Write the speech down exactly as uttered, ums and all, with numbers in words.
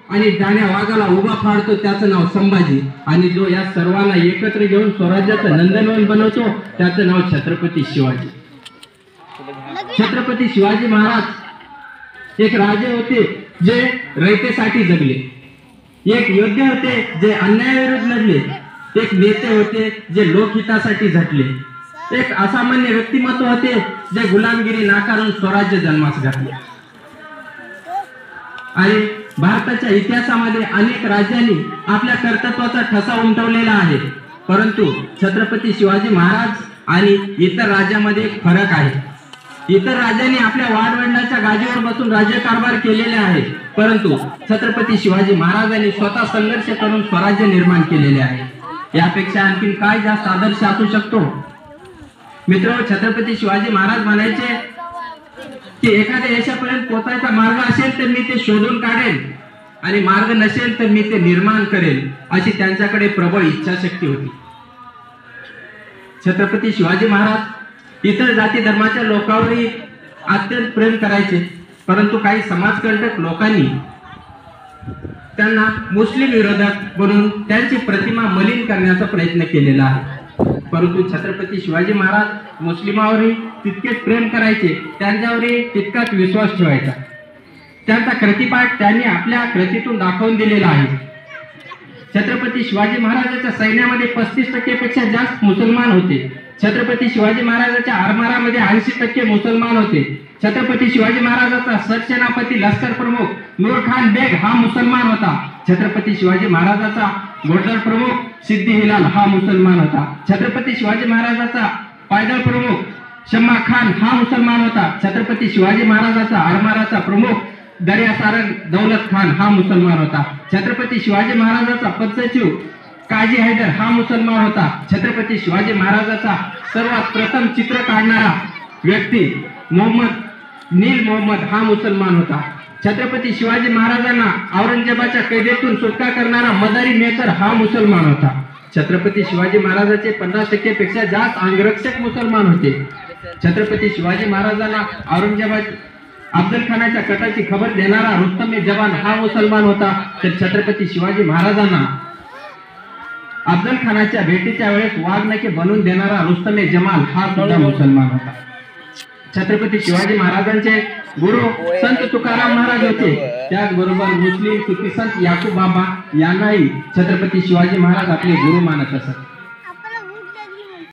आणि जाण्या वाघाला उभा फाडतो त्याचं नाव संभाजी, आणि जो या सर्वांना एकत्र घेऊन स्वराज्याचं नंदनवन बनवतो त्याचं नाव छत्रपती शिवाजी. छत्रपती शिवाजी महाराज एक राजे होते जे रयतेसाठी जगले, एक योद्धे होते जे अन्यायाविरुद्ध लढले, एक नेते होते जे लोकहितासाठी झटले, एक असामान्य व्यक्तिमत्व होते जे गुलामगिरी नाकारून स्वराज्य जन्मास घातले. आणि भारताच्या इतिहासामध्ये अनेक राज्यांनी आपल्या कर्तृत्वाचा ठसा उमटवलेला आहे, परंतु छत्रपती शिवाजी महाराज आणि इतर राज्यामध्ये एक फरक आहे. इतर राज्यांनी आपल्या वाडवडिलांच्या गादीवर बसून राज्यकारभार केलेले आहे, परंतु छत्रपती शिवाजी महाराजांनी स्वतः संघर्ष करून स्वराज्य निर्माण केलेले आहे. यापेक्षा आणखी काय जास्त आदर्श असू शकतो? मित्र, छत्रपती शिवाजी महाराज म्हणायचे की एखाद्या यशापर्यंत पोहोचायचा मार्ग असेल तर मी ते शोधून काढेन, आणि मार्ग नसेल तर मी ते निर्माण करेल, अशी त्यांच्याकडे प्रबळ इच्छाशक्ती होती. छत्रपती शिवाजी महाराज इतर जाती धर्माच्या लोकांवरही अत्यंत प्रेम करायचे, परंतु काही समाजकंटक लोकांनी त्यांना मुस्लिम विरोधक बनवून त्यांची प्रतिमा मलिन करण्याचा प्रयत्न केलेला आहे. परंतु छत्रपती शिवाजी महाराज मुस्लिमावरही तितकेच प्रेम करायचे, त्यांच्यावरही तितकाच विश्वास ठेवायचा. त्यांचा कृतिपाठ त्यांनी आपल्या कृतीतून दाखवून दिलेला आहे. छत्रपती शिवाजी महाराजांच्या सैन्यामध्ये पस्तीस टक्के पेक्षा जास्त मुसलमान होते. छत्रपती शिवाजी महाराजांच्या आरमारामध्ये ऐंशी टक्के मुसलमान होते. छत्रपती शिवाजी महाराजांचा सरसेनापती लष्कर प्रमुख नूर खान बेग हा मुसलमान होता. छत्रपती शिवाजी महाराजांचा घोडदळ प्रमुख सिद्दी हिलाल हा मुसलमान होता. छत्रपती शिवाजी महाराजांचा पायदळ प्रमुख शम्मा खान हा मुसलमान होता. छत्रपती शिवाजी महाराजांचा आरमाराचा प्रमुख दर्या सारंग दौलत खान हा मुसलमान होता. छत्रपती शिवाजी महाराजांचा पदसचिव काजी हैदर हा मुसलमान होता. छत्रपती शिवाजी महाराजांचा सर्वात प्रथम चित्र काढणारा व्यक्ती मोहम्मद नील मोहम्मद हा मुसलमान होता. छत्रपती शिवाजी महाराजांना औरंगजेबाच्या कैदेतून सुटका करणारा मदारी मेकर हा मुसलमान होता. छत्रपती शिवाजी महाराजांचे पन्नास टक्के पेक्षा जास्त अंगरक्षक मुसलमान होते. छत्रपती शिवाजी महाराजांना औरंगजेबा अफजल खानाच्या कटाची खबर देणारा रुस्तम जवान हा मुसलमान होता. तर छत्रपती शिवाजी महाराजांना अफजल खानाच्या भेटीच्या वेळेस वाघनखे बनवून देणारा रुस्तम जमाल हा सुद्धा मुसलमान होता. छत्रपती शिवाजी महाराजांचे गुरु संत तुकाराम महाराज होते. त्याचबरोबर मुस्लिम सुफी संत याकूब बाबा यांनाही छत्रपती शिवाजी महाराज आपले गुरु मानत असत.